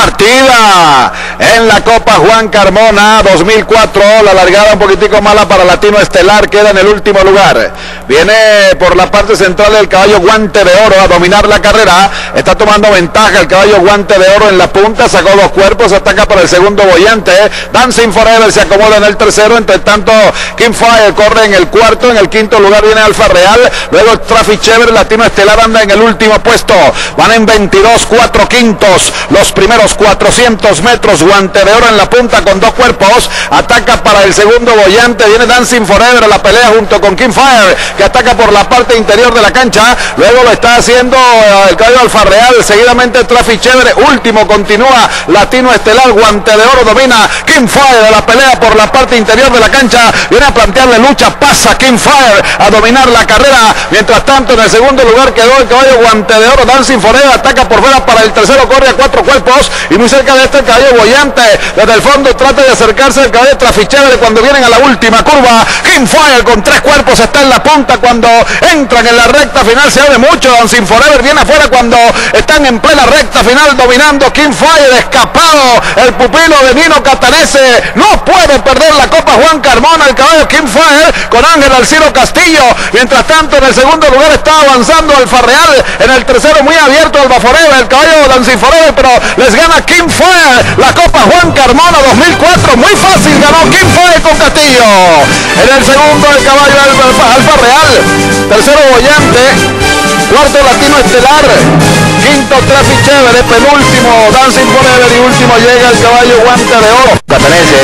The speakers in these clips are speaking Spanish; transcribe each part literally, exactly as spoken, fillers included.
partida en la Copa Juan Carmona dos mil cuatro. La largada un poquitico mala para Latino Estelar, queda en el último lugar. Viene por la parte central el caballo Guante de Oro a dominar la carrera. Está tomando ventaja el caballo Guante de Oro en la punta, sacó dos cuerpos, ataca para el segundo bollante. Dancing Forever se acomoda en el tercero. Entre tanto, King Fire corre en el cuarto. En el quinto lugar viene Alfa Real. Luego Traffic Chévere. Latino Estelar anda en el último puesto. Van en veintidós, cuatro quintos. Los primeros cuatrocientos metros. Guante de Oro en la punta con dos cuerpos. Ataca para el segundo bollante. Viene Dancing Forever a la pelea junto con King Fire, que ataca por la parte interior de la cancha. Luego lo está haciendo el caballo Alfa Real. Seguidamente Traffic Chévere. Último continúa Latino Estelar. Guante de Oro domina King Fire a la pelea por la parte interior de la cancha. Viene a plantearle lucha. Pasa King Fire a dominar la carrera. Mientras tanto, en el segundo lugar quedó el caballo Guante de Oro. Dancing Forever ataca por fuera para el tercero. Corre a cuatro cuerpos. Y muy cerca de este el caballo bollante. Desde el fondo trata de acercarse el caballo Traffic Chévere cuando vienen a la última curva. King Fire con tres cuerpos está en la punta. Cuando entran en la recta final se abre mucho. Dancing Forever viene afuera cuando están en plena recta final dominando King Fire. Escapado el pupilo de Nino Catanese. No puede perder la Copa Juan Carmona el caballo King Fire con Ángel Alciro Castillo. Mientras tanto, en el segundo lugar está avanzando Alfa Real. En el tercero muy abierto Alba Forever, el caballo Dancing Forever, pero les gana King Fire la Copa Juan Carmona dos mil cuatro. Muy fácil ganó King Fire con Castillo. En el segundo el caballo Alfa, Alfa Real. Tercero bollante. Cuarto Latino Estelar. Quinto Traffic Chévere. Penúltimo Dancing Forever. Y último llega el caballo Guante de Oro. Catanese.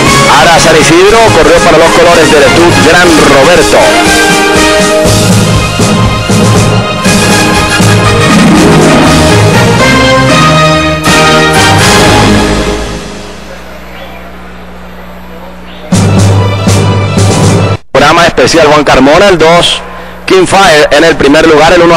Ara San Isidro corrió para los colores de Letut Gran Roberto. Programa especial Juan Carmona, el dos King Fire en el primer lugar, el uno